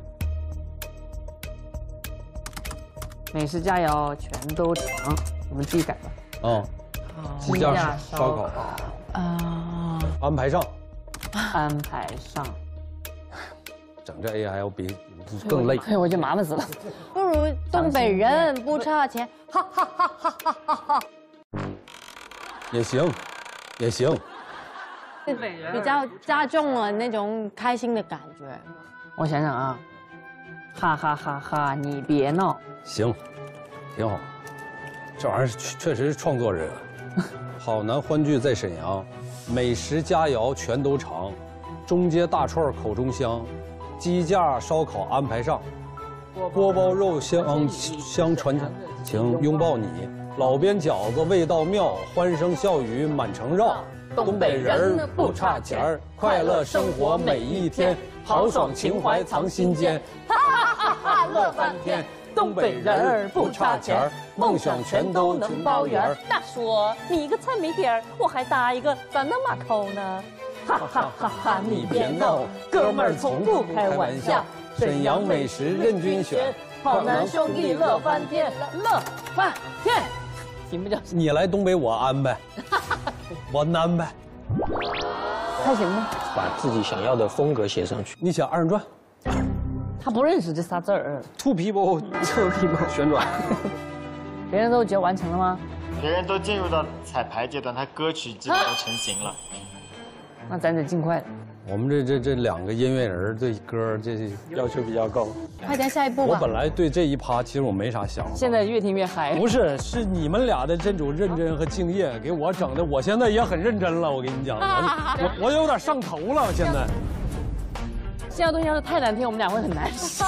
美食佳肴全都常，我们自己改吧。 嗯，鸡架烧烤啊， 安排上， 安排上。 整这 A I 要比更累， 哎，我就麻烦死了。 不如东北人不差钱，哈哈哈哈哈哈哈。 也行，也行。 东北人比较加重了那种开心的感觉。 我想想啊，哈哈哈哈！你别闹。 行，挺好。这玩意儿确实是创作人。好男欢聚在沈阳，美食佳肴全都尝，中街大串口中香。鸡架烧烤安排上，锅包肉香香传情拥抱你，老边饺子味道妙，欢声笑语满城绕。东北人不差钱儿，快乐生活每一天，豪爽情怀藏心间，哈哈哈哈乐翻天。东北人不差钱儿，梦想全都能包圆。 那说你一个菜没点儿，我还搭一个咱那马抠呢。哈哈哈哈！你别闹，哥们儿从不开玩笑。 沈阳美食任君选， 好男兄弟乐翻天，乐翻天，行不行？ 你来东北我安排，我安排， 还行吗？ 把自己想要的风格写上去。 你想二人转？ 他不认识这仨字儿。 兔皮包， 兔皮包旋转。 别人都已经完成了吗？ 别人都进入到彩排阶段，他歌曲基本都成型了。 那咱得尽快。 我们这这这两个音乐人对歌这要求比较高。 快点下一步吧。 我本来对这一趴其实我没啥想法。 现在越听越嗨。 不是，是你们俩的这种认真和敬业给我整的，我现在也很认真了。我跟你讲，我我有点上头了。现在。 现在东西要是太难听，我们俩会很难受。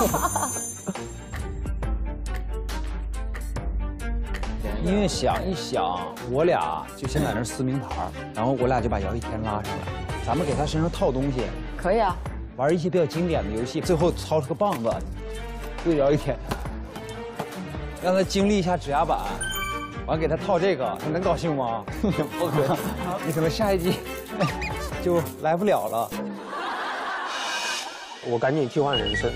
因为想一想，我俩就先在那撕名牌，然后我俩就把姚一天拉上来，咱们给他身上套东西。 可以啊， 玩一些比较经典的游戏，最后掏出个棒子，对姚一天，让他经历一下指压板，完给他套这个，他能高兴吗？不可能，你可能下一季就来不了了。 我赶紧替换人声。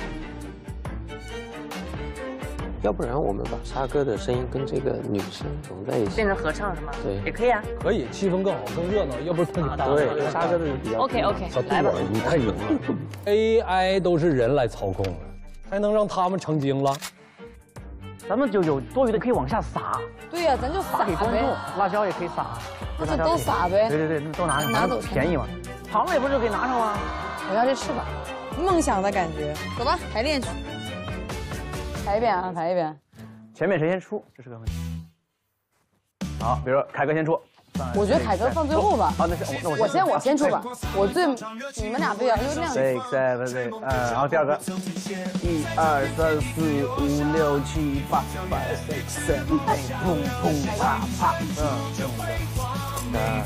要不然我们把沙哥的声音跟这个女生融在一起， 变成合唱是吗？ 对， 也可以啊。 可以，气氛更好，更热闹。要不然大对，沙哥的比较。 OK OK， 来吧。 你太牛了 ，A I 都是人来操控的，还能让他们成精了？ 咱们就有多余的可以往下撒。 对呀，咱就撒给观众， 呗。 辣椒也可以撒。 那就都撒呗。 对对对，那都拿上， 拿走便宜嘛。糖也不是给拿上吗？ 我要去吃吧，梦想的感觉。走吧，排练去。排一遍啊，排一遍。 前面谁先出，这是个问题。好，比如说凯哥先出。 我觉得凯哥放最后吧。 好，那是那我我先我先出吧。我最你们俩不要就那样。 six seven six，嗯，然后第二个，一二三四五六七八，five six seven eight，砰砰啪啪，嗯，嗯，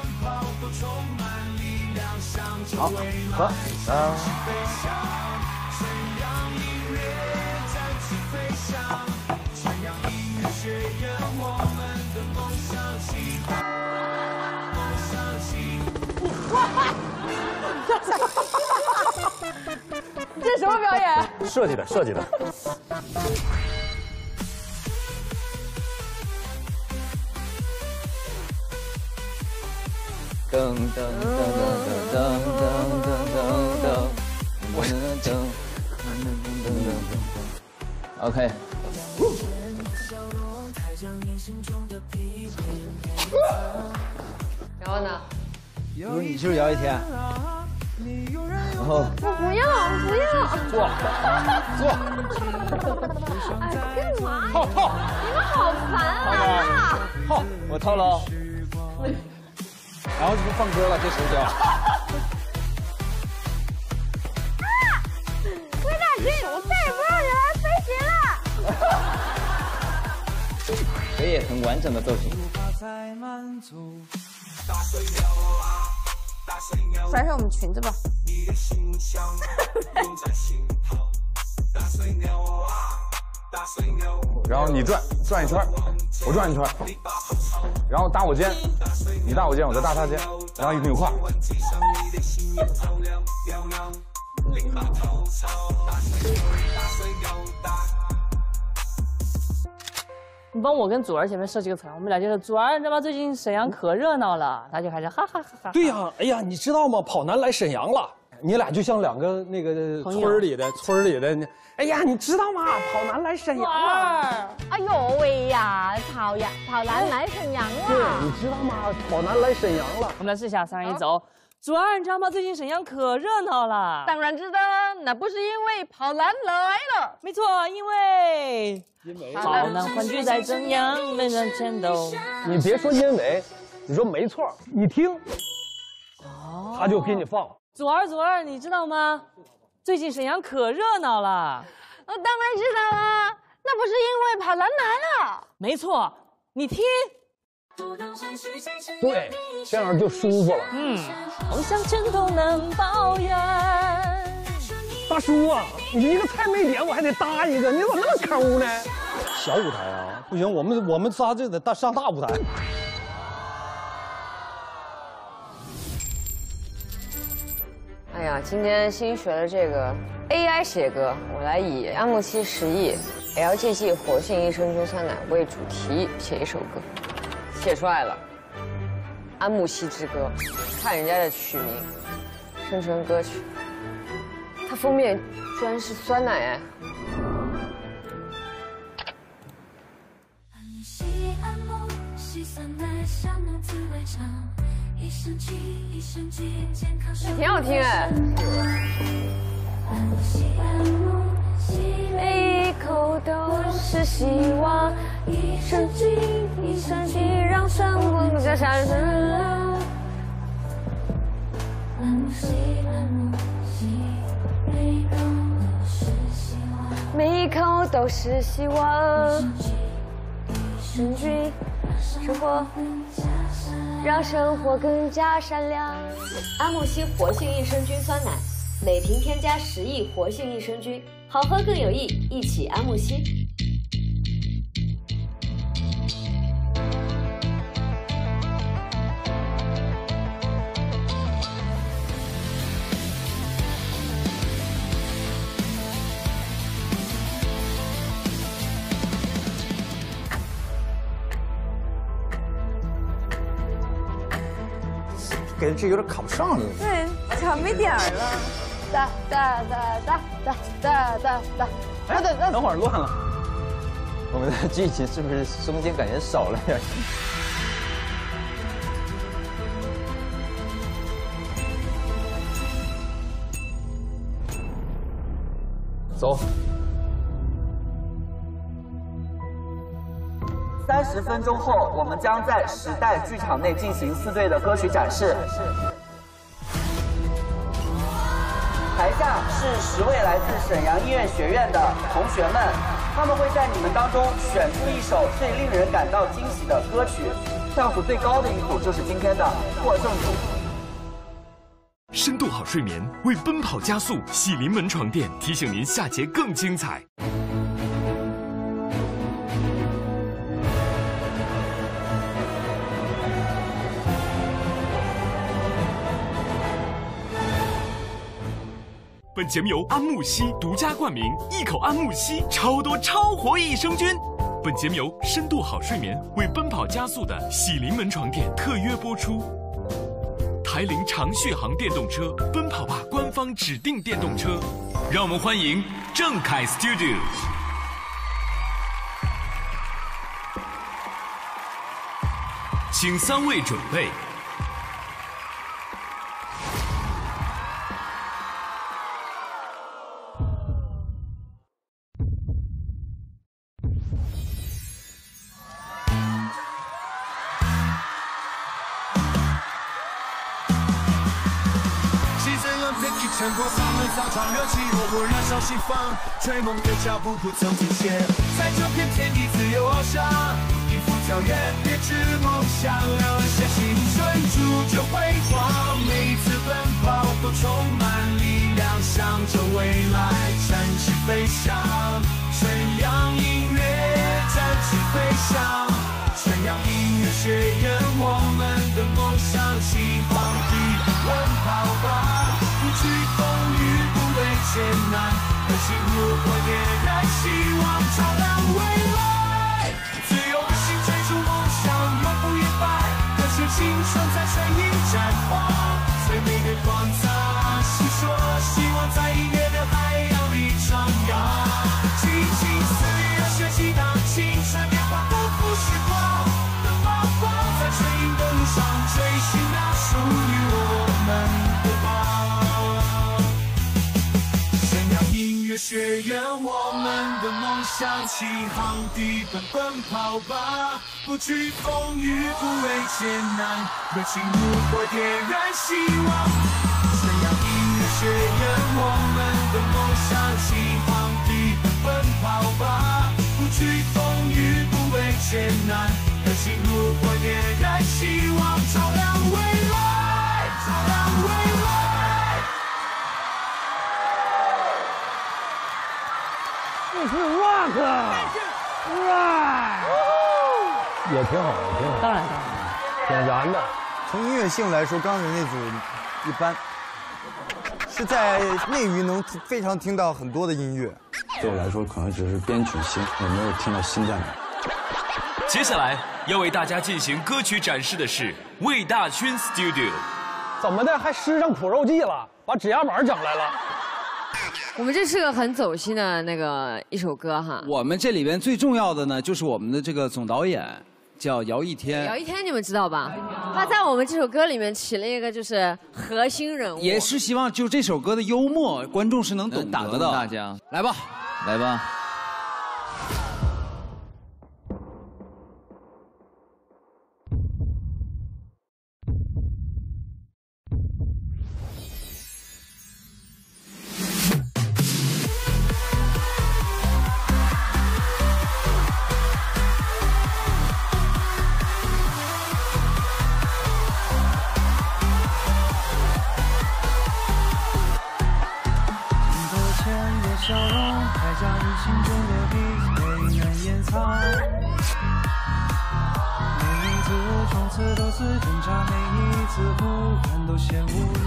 好，和，嗯。 这是什么表演？ 设计的，设计的。 噔噔噔噔噔噔噔噔噔噔噔噔。OK。 然后呢？ 比如你就是姚一天，然后我不要，我不要。 坐，坐。 哎，干嘛呀？ 套套。 你们好烦啊！ 套，我套了。然后就放歌了，这时候就。 魏大军，我再也不让你来飞行了。 可以，很完整的作品。 甩甩我们裙子吧。 然后你转转一圈，我转一圈，然后搭我肩，你搭我肩，我再搭他肩，然后一并跨。 你帮我跟祖儿前面设计个词，我们俩就是祖儿，你知道吗？最近沈阳可热闹了，他就开始哈哈哈哈。 对呀，哎呀，你知道吗？跑男来沈阳了，你俩就像两个那个村里的村里的，哎呀，你知道吗？跑男来沈阳了。 哎呦喂呀，跑呀跑男来沈阳了。 对，你知道吗？跑男来沈阳了。 我们来试一下，三二一走。祖儿，你知道吗？最近沈阳可热闹了。当然知道了，那不是因为跑男来了。没错，因为。跑男欢聚在沈阳，人人全都。 你别说因为，你说没错，你听，哦，他就给你放。 祖儿，祖儿，你知道吗？最近沈阳可热闹了。我当然知道了，那不是因为跑男来了。没错，你听。 对，这样就舒服了。 嗯，好像枕头能抱怨。 大叔啊，你一个菜没点，我还得搭一个，你怎么那么抠呢？小舞台啊，不行，我们我们仨就得大上大舞台。 哎呀，今天新学了这个 A I 写歌，我来以安慕希十亿 L G G 火星一生中酸奶为主题写一首歌，写出来了。 安慕希之歌，看人家的曲名，生存歌曲，它封面居然是酸奶哎。挺好听哎。每一口都是希望，一生气，一生气，让生活更加闪亮。每一口都是希望，生气，生活。让生活更加闪亮。 安慕希活性益生菌酸奶，每瓶添加十亿活性益生菌，好喝更有益，一起安慕希。 感觉这有点卡不上了。 对，卡没点儿了。哒哒哒哒哒哒哒哒。 哎，等等会儿乱了。我们的剧情是不是中间感觉少了点？ 走。三十分钟后，我们将在时代剧场内进行四队的歌曲展示。台下是十位来自沈阳音乐学院的同学们，他们会在你们当中选出一首最令人感到惊喜的歌曲，票数最高的一组就是今天的获胜组。 深度好睡眠为奔跑加速，喜临门床垫提醒您下节更精彩。本节目由安慕希独家冠名，一口安慕希，超多超活益生菌。本节目由深度好睡眠为奔跑加速的喜临门床垫特约播出。台铃长续航电动车，奔跑吧官方指定电动车。让我们欢迎郑恺 Studio。请三位准备。 穿过三轮操场，热气如火燃烧心房，追梦的脚步不曾停歇，在这片天地自由翱翔，一副皎月，别致梦想，留下青春铸就辉煌，每一次奔跑都充满力量，向着未来展翅飞翔，宣扬音乐展翅飞翔，宣扬音乐学院我们的梦想，起航地奔跑吧，不惧风雨，不畏艰难，热情如火，点燃希望，照亮未来。自由的心追逐梦想，永不言败，热血青春在水影绽放，最美的光彩，细说希望在音乐的海洋里徜徉，激情肆意热血激荡，青春年华不负时光，奔跑吧，在水影的路上追寻那属于我们。学院我们的梦想，起航地奔奔跑吧，不惧风雨，不畏艰难，热情如火，点燃希望，宣扬音乐学院我们的梦想，起航地奔奔跑吧，不惧风雨，不畏艰难，热情如火，点燃希望，照亮未来，照亮未来。 这是 rock， right， 也挺好，也挺好。 当然，当然， 挺燃的。 从音乐性来说，刚才那组一般，是在内娱能非常听到很多的音乐。 对我来说，可能只是编曲新，我没有听到新在哪。 接下来， 要为大家进行歌曲展示的是魏大勋 Studio。 怎么的，还诗上苦肉计了，把指压板整来了。 我们这是个很走心的那个一首歌哈。 我们这里边最重要的呢，就是我们的这个总导演叫姚一天。 姚一天你们知道吧？他在我们这首歌里面起了一个就是核心人物， 也是希望就这首歌的幽默，观众是能懂打动大家。 来吧， 来吧。 笑容还将你心中的疲惫难掩藏，每一次冲刺都是挣扎，每一次忽然都显无力。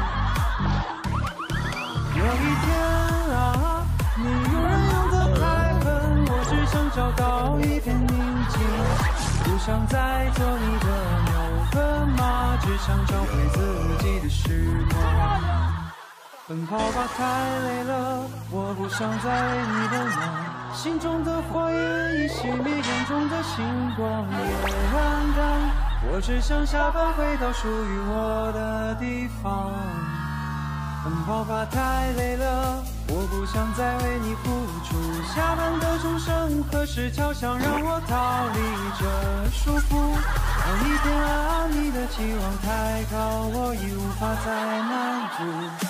有一天啊，你永远拥着爱恨，我只想找到一片宁静，不想再做你的牛和马，只想找回自己的时光。奔跑吧，太累了，我不想再为你奔忙，心中的火焰已熄灭，眼中的星光也暗淡，我只想下班回到属于我的地方。奔跑吧，太累了，我不想再为你付出，下班的钟声可是敲响，让我逃离这束缚。有一天啊，你的期望太高，我已无法再满足。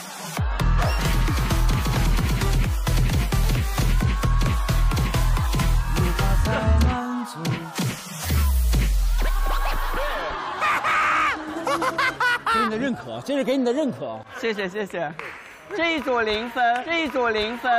再满足。 给你的认可，这是给你的认可。 谢谢谢谢，这一组零分，这一组零分。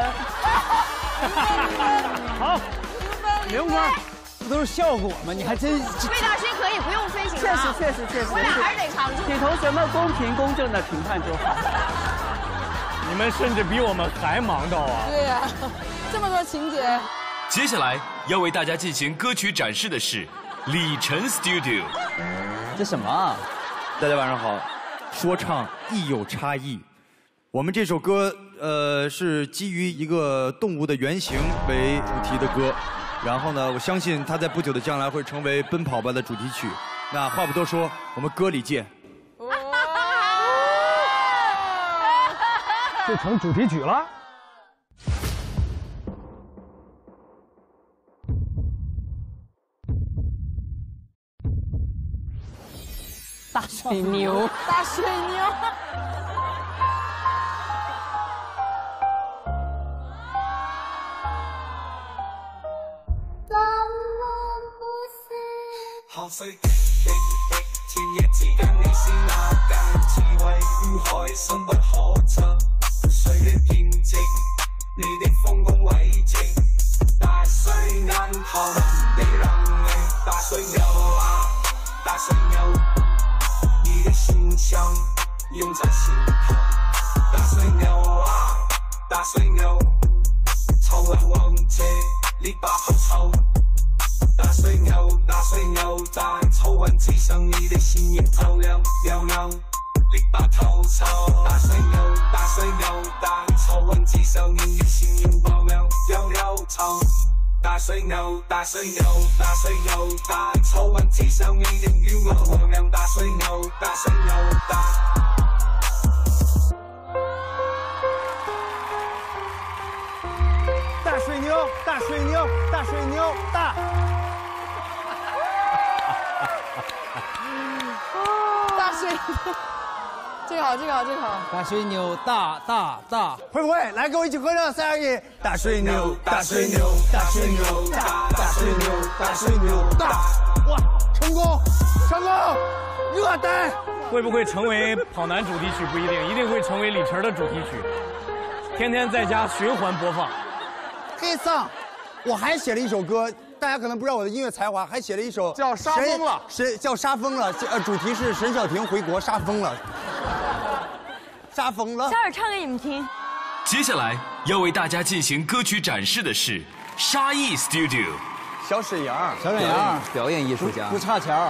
好，零分，这都是效果吗？你还真。 魏大勋可以不用飞行确实确实确实， 我俩还是得常驻。 请同学们公平公正的评判就好。 你们甚至比我们还忙到啊！ 对呀、啊，这么多情节。 接下来要为大家进行歌曲展示的是李晨 Studio。 这什么啊？ 大家晚上好。说唱亦有差异。我们这首歌，呃，是基于一个动物的原型为主题的歌。然后呢，我相信它在不久的将来会成为《奔跑吧》的主题曲。那话不多说，我们歌里见。 就成主题曲了。 大水牛， 大水牛。 破碎的天夜之間，你是那間智慧與海深不可測，誰的見證？你的豐功偉績，大水眼頭，你讓你大水牛啊，大水牛，你的形象永在心頭，大水牛啊，大水牛，從來忘記你把口臭。大水牛，大水牛，在丑闻之上，你的心也照亮亮亮，力把头朝。大水牛，大水牛，在丑闻之上，你的心也照亮亮亮长。大水牛，大水牛，大水牛，在丑闻之上，你的愿望光亮。大水牛，大水牛，大。 大水牛，大水牛，大水牛，大。 大水牛，这个好，这个好，这个好。 大水牛，大大大， 会不会？来，跟我一起合唱，三二一，大水牛， 大水牛，大水牛，大大水牛，大水牛，大。 哇，成功，成功，热单。 会不会成为跑男主题曲不一定，一定会成为李晨的主题曲，天天在家循环播放。 黑丧，我还写了一首歌，大家可能不知道我的音乐才华，还写了一首叫《杀疯了》， 神叫杀疯了，呃，主题是沈小婷回国杀疯了，杀疯了。 小尔唱给你们听。 接下来要为大家进行歌曲展示的是沙溢 Studio。 小沈阳， 小沈阳，表演艺术家，不差钱儿。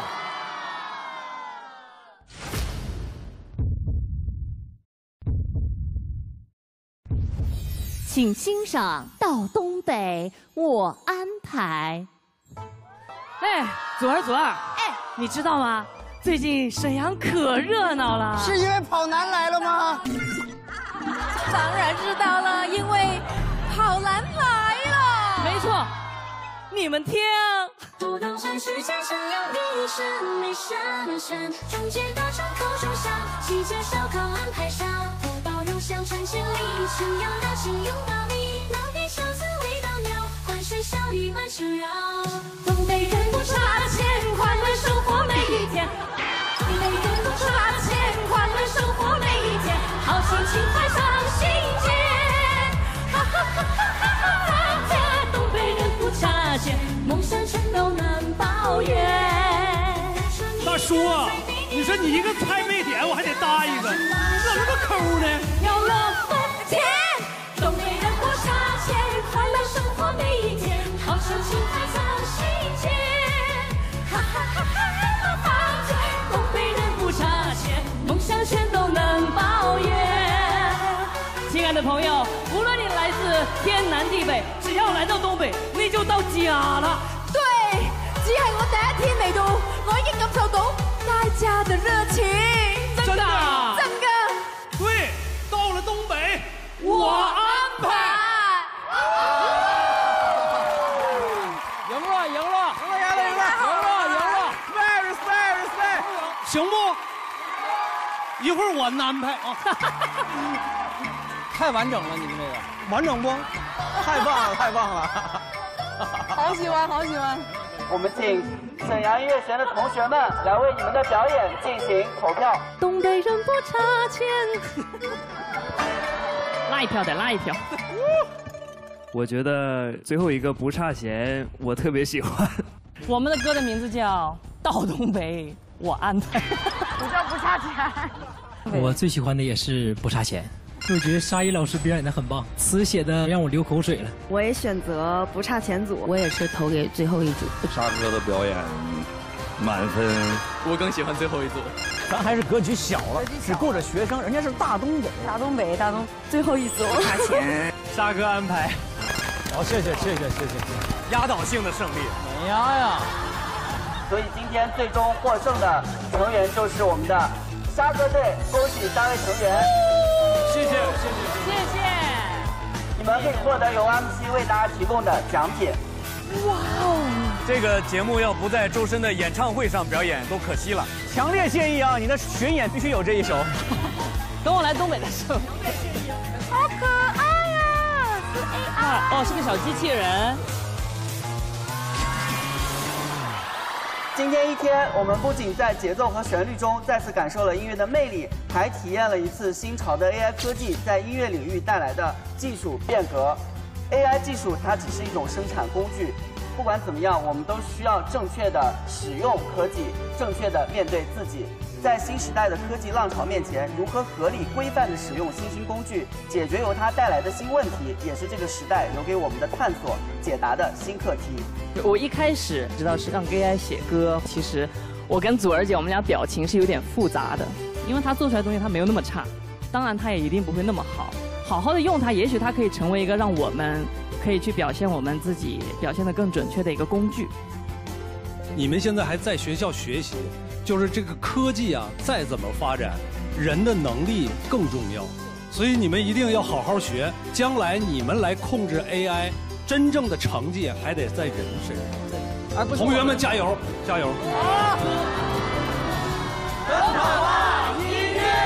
请欣赏《到东北我安排》。 哎，祖儿，祖儿，哎，你知道吗？最近沈阳可热闹了。 是因为跑男来了吗？ 当然知道了，因为跑男来了。 没错，你们听。 活动山区加上两地神美山人山，中间大场口手下，期间烧烤安排上，福报永享传千里，沈阳大庆拥抱你，老地小子味道妙，欢声笑语满城绕。东北人不差钱，快乐生活每一天。东北人不差钱，快乐生活每一天，好心情快上心间，哈哈哈哈哈哈！东北人不差钱，梦想全都能抱怨。 大叔啊，你说你一个菜没点，我还得搭一个，怎么个抠呢？ 要了丰田，东北人不差钱，快乐生活每一天，好心情快上心间，哈哈哈哈哈哈！东北人不差钱，梦想全都能抱怨。 亲爱的朋友，无论你来自天南地北，只要来到东北，你就到家了。 對，只係我第一天嚟到，我已經感受到大家的熱情。 真的， 真的。 对，到了東北，我安排。 赢了，赢了，赢了，赢了，赢了，赢了 ！Very, very, very。 行不？一会儿我安排啊。 太完整了，你们这个完整不？ 太棒了，太棒了！ 好喜欢，好喜欢。 我们请沈阳音乐学院的同学们来为你们的表演进行投票。 东北人不差钱。 拉一票得拉一票。 我觉得最后一个不差钱，我特别喜欢。 我们的歌的名字叫《到东北我安排》。 不叫不差钱。 我最喜欢的也是不差钱。我觉得沙溢老师表演的很棒，词写的让我流口水了。 我也选择不差钱组， 我也是投给最后一组。 沙哥的表演满分， 我更喜欢最后一组。 咱还是格局小了，只顾着学生，人家是大东北， 大东北，大东，最后一组不差钱。 沙哥安排。 好，谢谢，谢谢，谢谢，谢谢。 压倒性的胜利， 碾压呀！ 所以今天最终获胜的成员就是我们的沙哥队，恭喜三位成员。 谢谢，谢谢， 谢谢。 你们可以获得由 M C 为大家提供的奖品。 哇哦！ 这个节目要不在周深的演唱会上表演都可惜了。 强烈建议啊，你的巡演必须有这一首。 等我来东北的时候。 好可爱呀！是 A I。 哦，是个小机器人。 今天一天，我们不仅在节奏和旋律中再次感受了音乐的魅力，还体验了一次新潮的 A I 科技在音乐领域带来的技术变革。A I 技术它只是一种生产工具，不管怎么样，我们都需要正确的使用科技，正确的面对自己。在新时代的科技浪潮面前，如何合理规范地使用新兴工具，解决由它带来的新问题，也是这个时代留给我们的探索、解答的新课题。 我一开始知道是让 A I 写歌，其实我跟祖儿姐我们俩表情是有点复杂的，因为她做出来的东西她没有那么差，当然她也一定不会那么好。好好的用它，也许它可以成为一个让我们可以去表现我们自己、表现得更准确的一个工具。 你们现在还在学校学习，就是这个科技啊，再怎么发展，人的能力更重要，所以你们一定要好好学，将来你们来控制 A I， 真正的成绩还得在人身上。同学们加油，加油！